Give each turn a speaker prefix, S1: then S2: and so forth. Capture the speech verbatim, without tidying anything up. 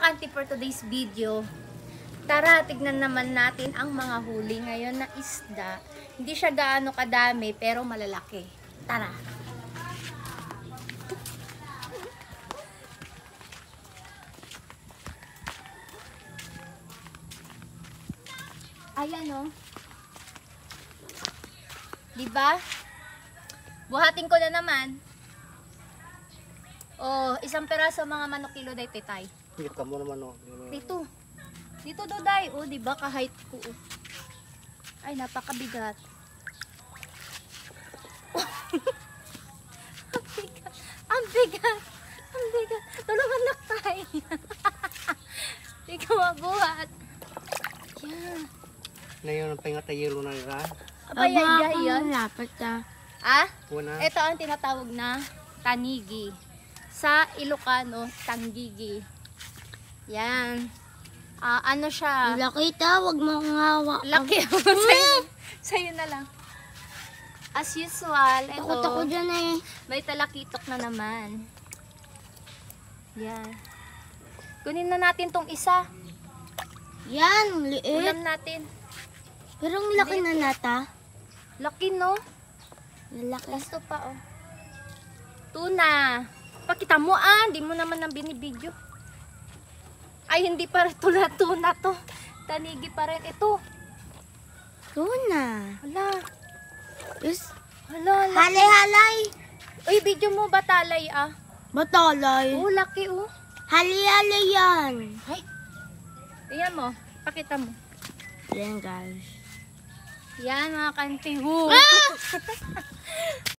S1: Kanti, for today's video, tara, tignan naman natin ang mga huli ngayon na isda. Hindi siya gaano kadami, pero malalaki. Tara. Ayan o. Oh. Diba? Buhatin ko na naman. Oh, isang peraso mga manok kilo day titay.
S2: Hindi ka mo naman oh.
S1: Dito. Dito do day. Oh, di ba ka-height ko. Oh. Ay, napakabigat. Ang bigat. Ang bigat. Ang bigat. Tulungan lang tayo. Hindi ka mabuhat. Yan.
S2: Ngayon ang pahinga tayo na nila.
S1: Abay, ay, yan.
S3: Lapit ka.
S1: Ah?
S2: Una.
S1: Ito ang tinatawag na tanigi. Sa Ilocano, tanggigi. Yan. Ah, ano siya?
S3: Laki ta, wag mo akong hawa.
S1: Laki ako sa'yo. Sa'yo na lang. As usual, ito.
S3: Takot ako dyan eh.
S1: May talakitok na naman. Yan. Kunin na natin tong isa.
S3: Yan, liit.
S1: Ulam natin.
S3: Pero ang laki na nata.
S1: Laki, no?
S3: Laki.
S1: Gusto pa, oh. Tuna. Pakita mo, ah. Hindi mo naman nang binibidyo. Ay, hindi pa rin tuna, tuna to. Tanigi pa rin. Ito.
S3: Tuna.
S1: Hala.
S3: Yes.
S1: Hala, laki.
S3: Halay-halay.
S1: Uy, video mo ba talay, ah?
S3: Batalay.
S1: Oh, laki, oh.
S3: Halay-halay yan.
S1: Ay. Tingnan mo. Pakita mo.
S3: Yan guys.
S1: Yan, mga kanti. Woo.
S3: Ah!